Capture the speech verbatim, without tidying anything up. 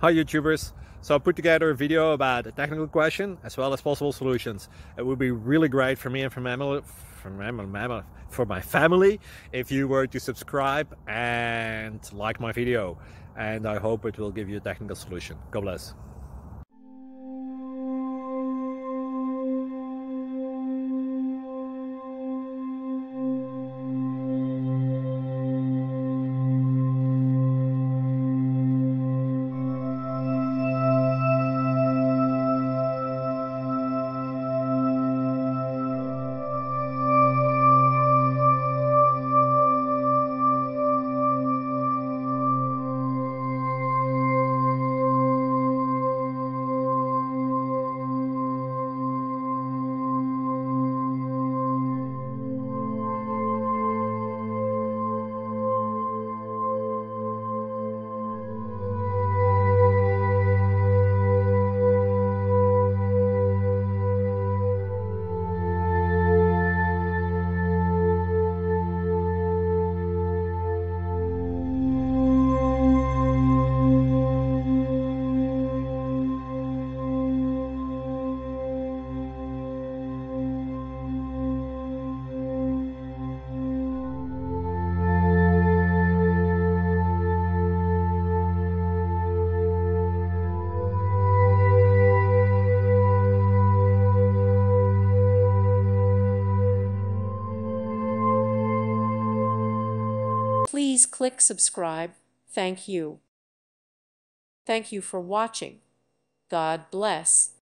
Hi YouTubers! So I put together a video about a technical question as well as possible solutions. It would be really great for me and for my family, for my, for my family if you were to subscribe and like my video. And I hope it will give you a technical solution. God bless. Please click subscribe. Thank you. Thank you for watching. God bless.